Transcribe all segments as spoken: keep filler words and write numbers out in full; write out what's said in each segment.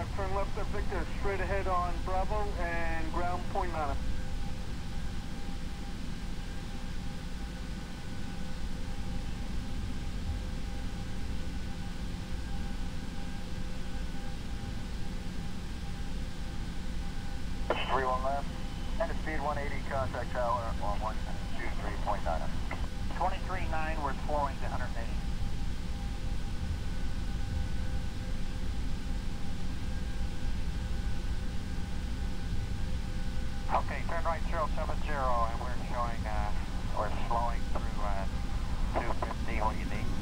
five, turn left at Victor, straight ahead on Bravo and ground point nine. three one left, and speed one eighty, contact tower on one two three point nine. twenty-three nine, we're slowing to one hundred eighty. Okay, turn right zero seven zero, and we're showing, uh, we're slowing through uh, two fifty, what do you need?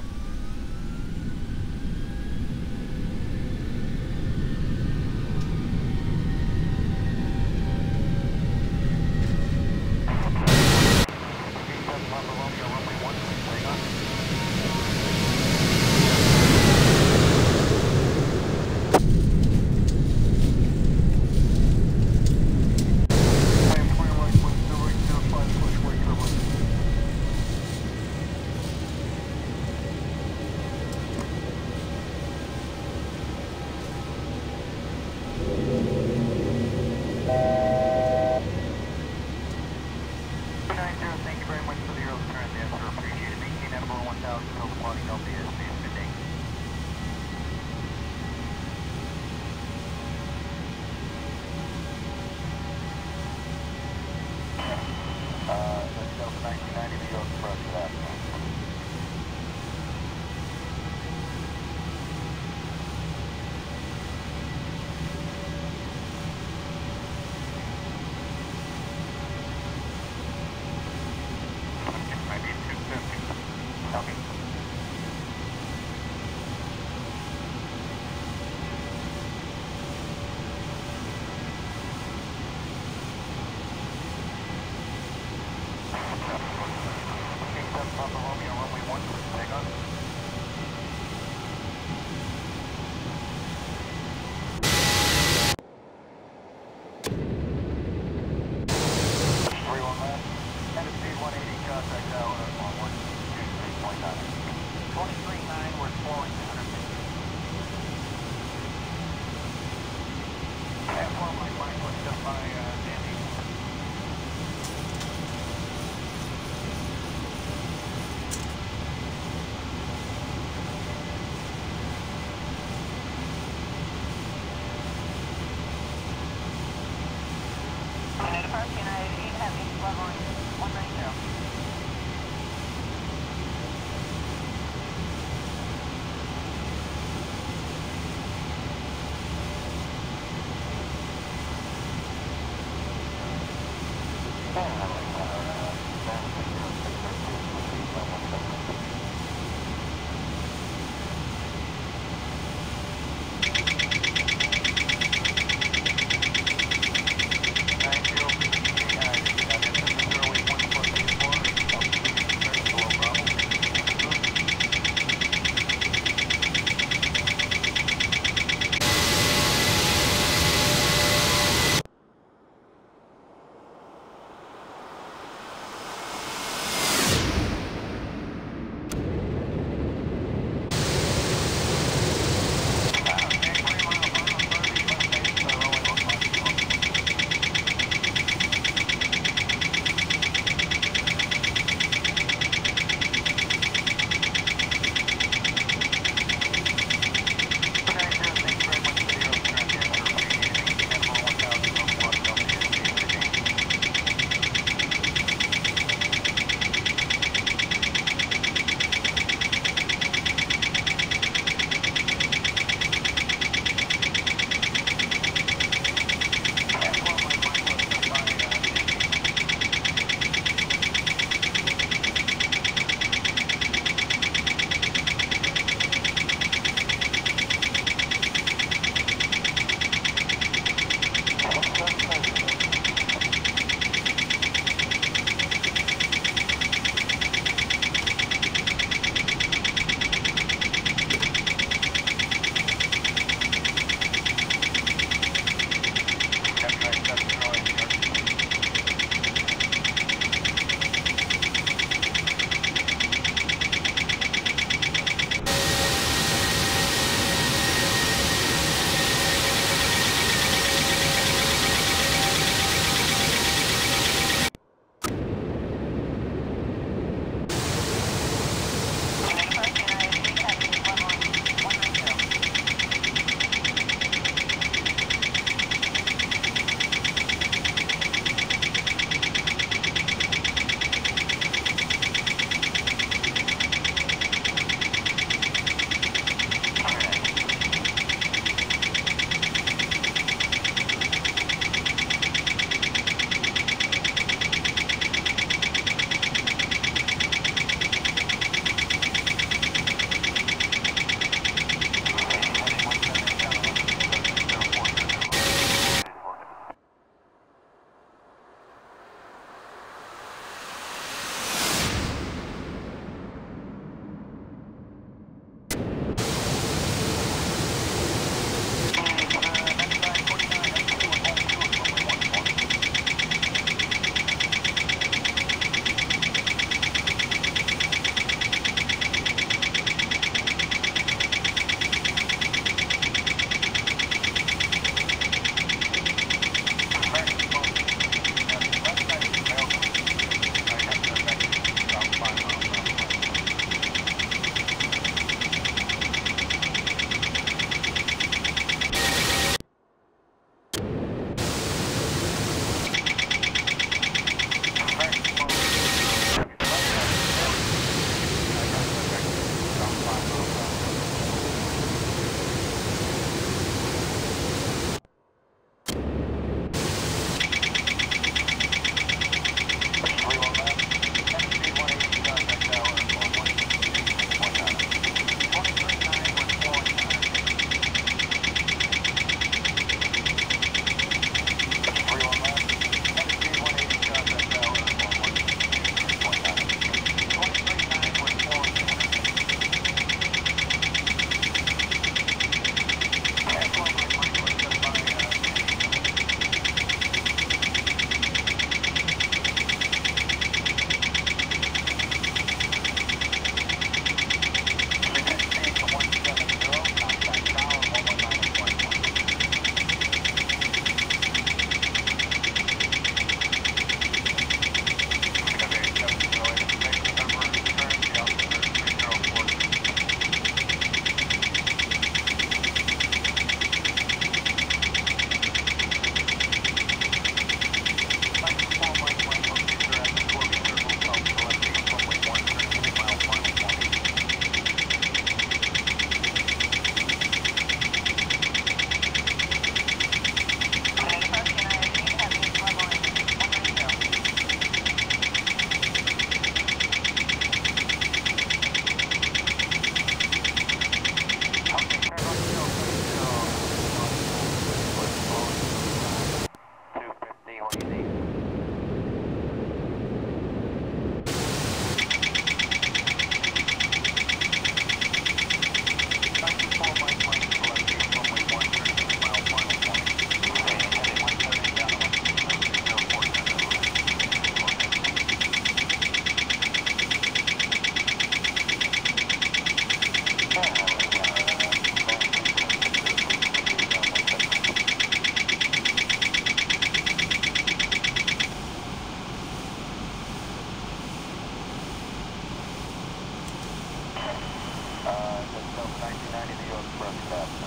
express captain.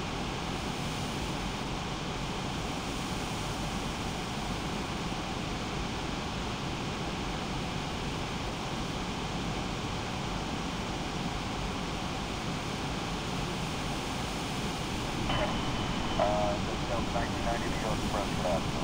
Uh, this is nineteen ninety to go express captain.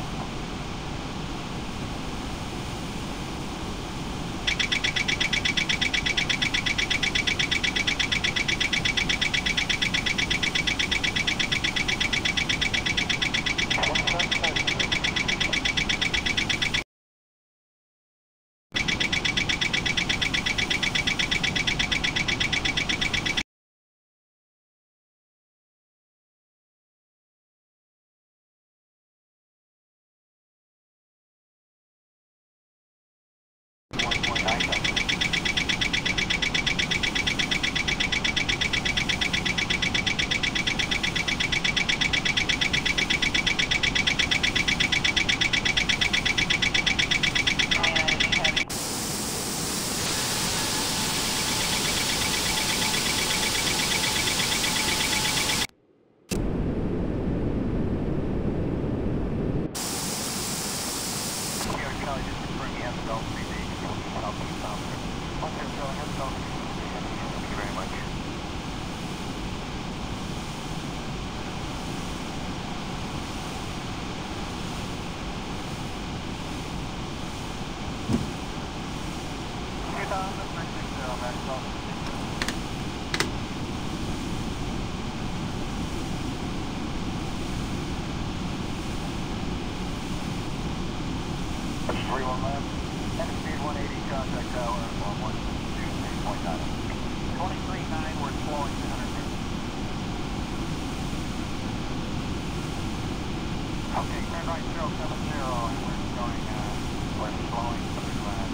three one left, and speed one eighty, contact tower on one two three point nine. twenty-three nine, we're flowing to one hundred. Okay, turn right zero seven zero, and we're going, uh, we're flowing to the ground.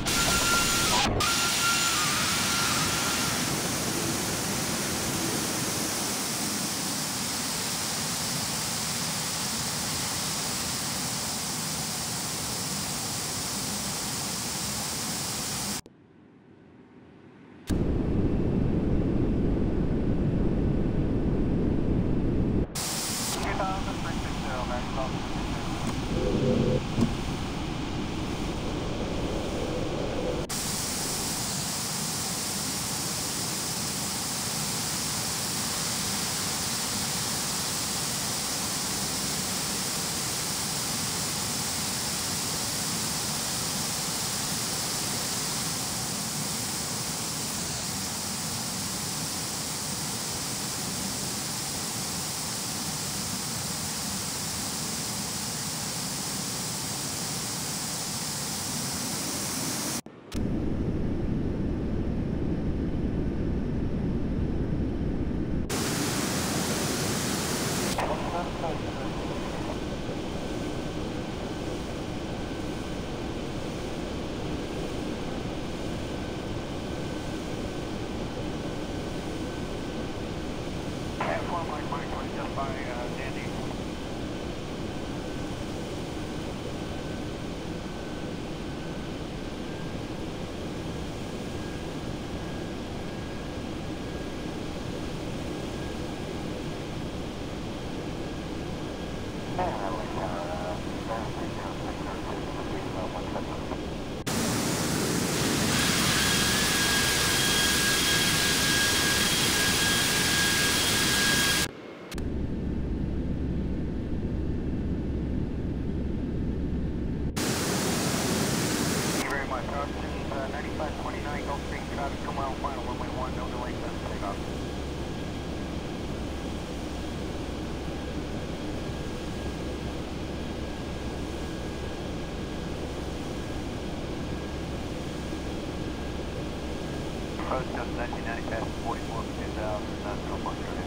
Approach just nineteen ninety past forty-four for two thousand, that's no point ready.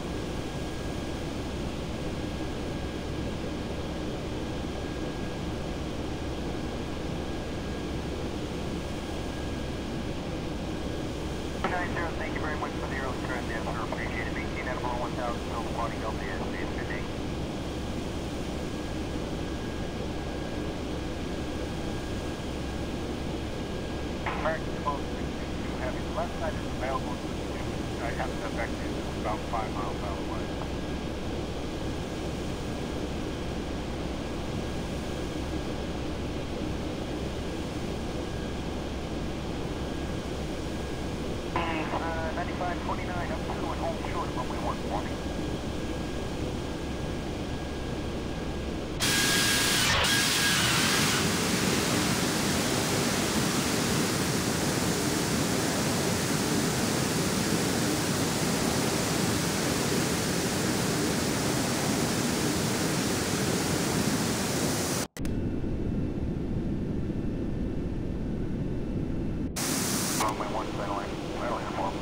nine zero, thank you very much for the early trend, yes sir, appreciate it. eighteen at one thousand, still quality L P S, see you fifteen. American twelve six two, having left side is available to the I have to affect you about five miles out of the way. ninety-five twenty-nine up two and hold short runway one forty. Runway one center line, clearly a four.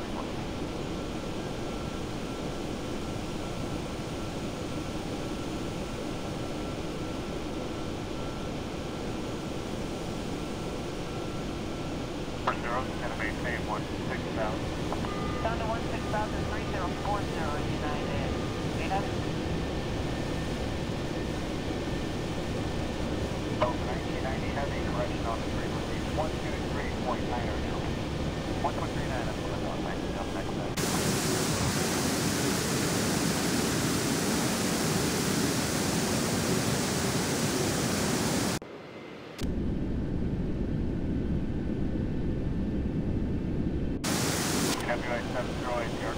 Zeros is going to maintain one six thousand. Down to one six thousand three zero four zero United. United. Oh, nineteen ninety heavy correction on the frequency. one two three point nine oh two. one two three nine, that's what I'm doing. Next, up next time. W I seven zero eight, York.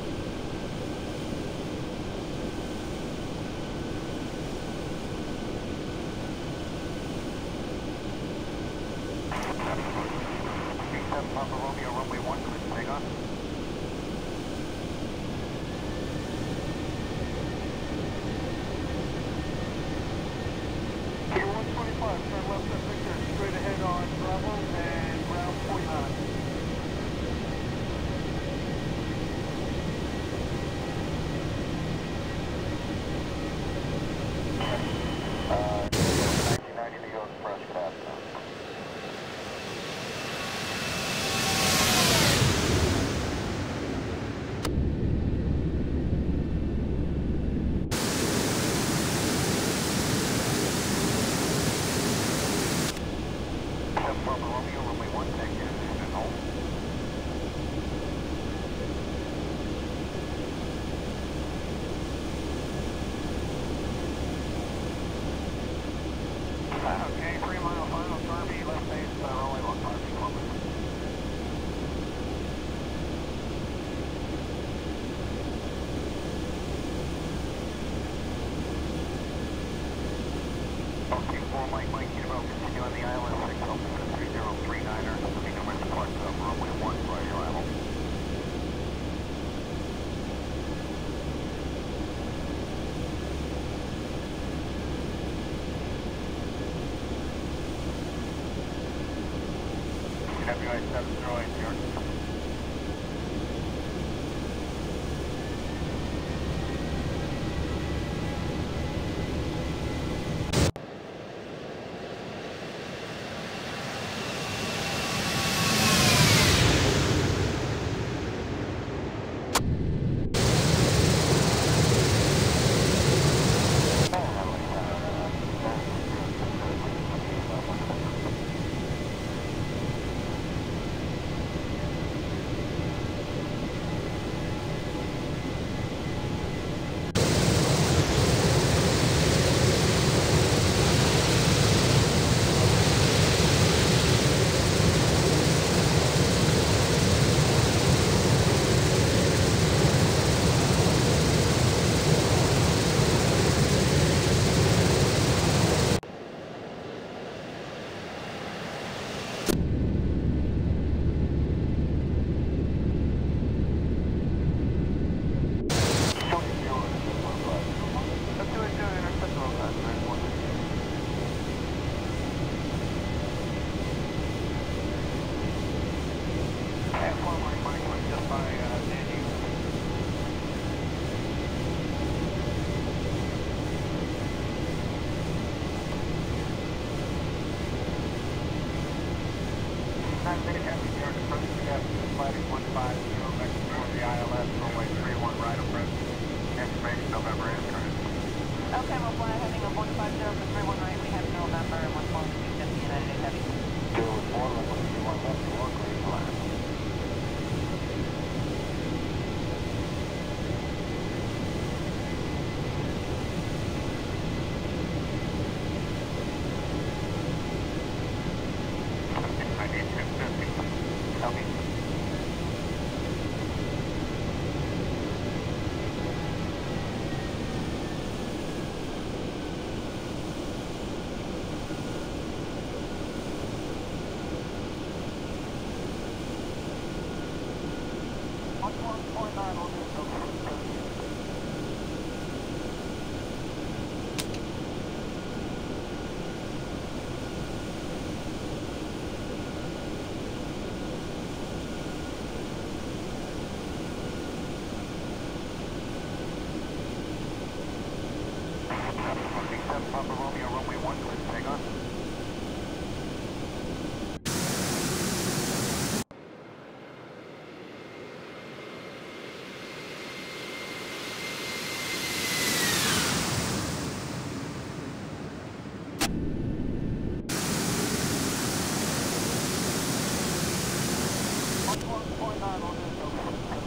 B seven Papa Romeo, runway one, clear take off. Gear one twenty-five, turn left at Victor, straight ahead on Bravo and ground point nine. Uh, nineteen ninety New York Express, good afternoon. seven Papa Romeo, runway one, take care, and hold. Okay, three mile final, Kirby, left base, uh, runway one, five kilometers. Okay, four Mike, Mike, Kilo, continue on the island, six Open three zero three niner, the numbers depart of runway one for your arrival. W I seven zero eight, York. nine minute heavy, York, approach to gas, flighting one five zero, next to the I L S, runway three one right approach. Information November aircraft. Okay, we'll fly heading of one five zero for three one right. We have November and one four two seven United Heavy. Zero four, runway three one left, York, green flag. one point nine, we'll do it till seven thirty. Papa Romeo, runway one, clear to take off. one point nine, we'll do it till seven thirty.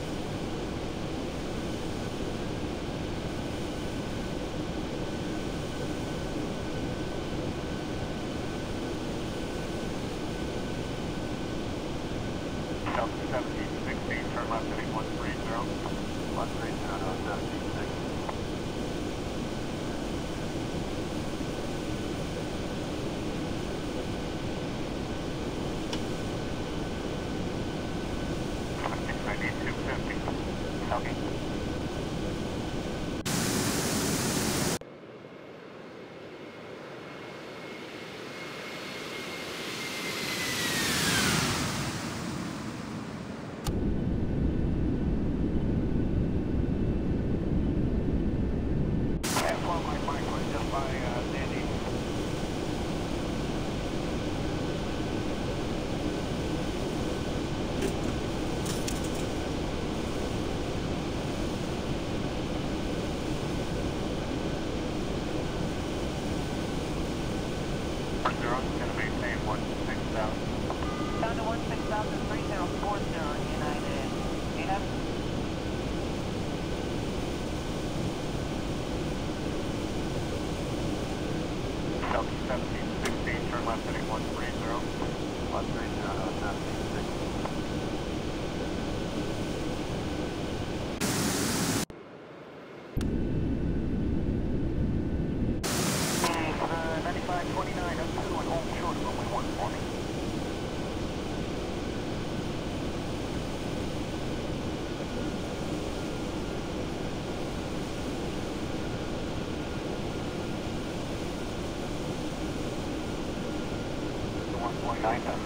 seventeen sixteen, turn left heading one three zero. one three zero, seventeen sixteen. ninety-two fifty. Talking. Going to maintain one six thousand. Down to one six thousand three zero four zero United. Data. Delta seventeen sixteen, turn left heading one three zero. one three zero, seventeen sixteen. ninety-five twenty-nine, up two and home short, runway one for me. one point nine thousand.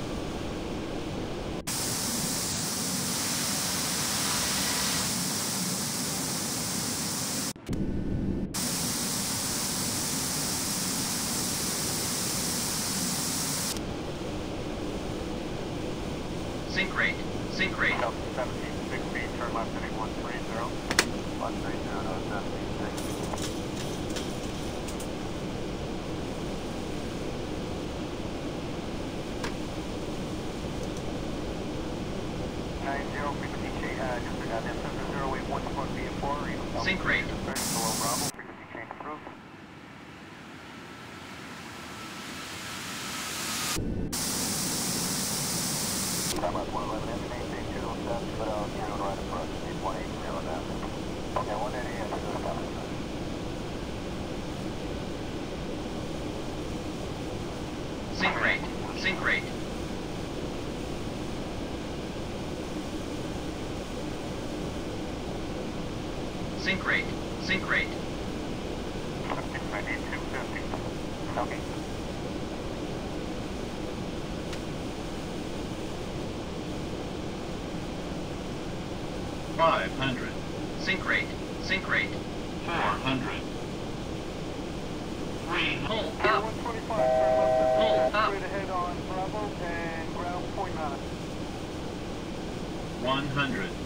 Sync rate, sync rate. Delta seventeen sixteen, turn left heading one three zero. one three zero, seventeen sixteen. nine zero, frequency change, uh, just uh, this is zero eight one, supposed to be a four, or even Sync rate. Below Bravo, frequency change approved. Southwest one eleven, engine maintain two oh seven, split out zero right approach, speed one eight zero down. Okay, one eighty, and two oh seven. Sync rate, sync rate. Sync rate, sync rate. ninety-two fifty. Okay. five hundred. Sync rate, sync rate. four hundred. three, hold Air up. one twenty-five, turn left at Hold Victor, up. straight ahead on Bravo and ground point nine. one hundred.